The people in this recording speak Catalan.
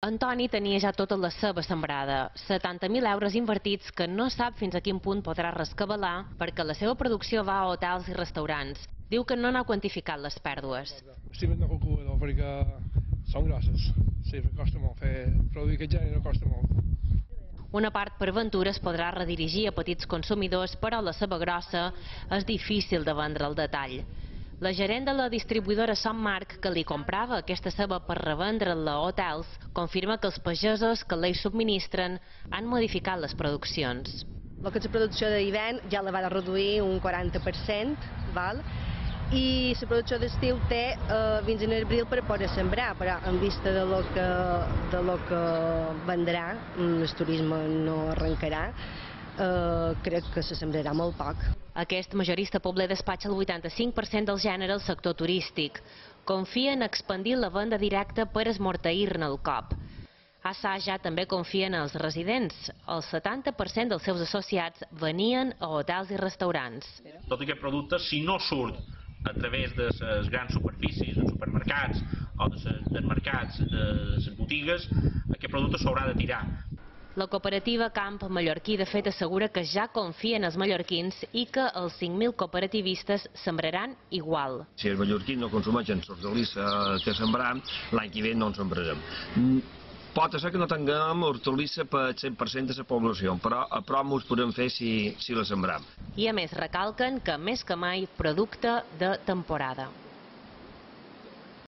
Antoni tenia ja tota la ceba sembrada, 70.000 euros invertits que no sap fins a quin punt podrà rescabalar perquè la seva producció va a hotels i restaurants. Diu que no n'ha quantificat les pèrdues. Estic fent una calculadora perquè són grosses. Sí, costa molt fer produir aquest gènere, costa molt. Una part per Ventura es podrà redirigir a petits consumidors, però la ceba grossa és difícil de vendre al detall. La gerent de la distribuïdora Son Marc, que li comprava aquesta ceba per revendre-la a hotels, confirma que els pagesos que la subministren han modificat les produccions. El que és la producció d'hivern ja la va reduir un 40%, val? I la producció d'estiu té fins en abril per poder sembrar, però en vista de lo que vendrà, el turisme no arrencarà, crec que se sembrarà molt poc. Aquest majorista pobler despatxa el 85% del gènere al sector turístic. Confia en expandir la venda directa per esmorteir-ne el cop. Assaj ja també confia en els residents. El 70% dels seus associats venien a hotels i restaurants. Tot aquest producte, si no surt a través de les grans superfícies, dels supermercats o dels mercats, de les botigues, aquest producte s'haurà de tirar. La cooperativa Camp Mallorquí de fet assegura que ja confia en els mallorquins i que els 5.000 cooperativistes sembraran igual. Si els mallorquins no consumeixen l'hortalissa que sembram, l'any que ve no en sembrarem. Pot ser que no tinguem hortalissa per 100% de la població, però a prop ens podem fer si la sembram. I a més recalquen que més que mai producte de temporada.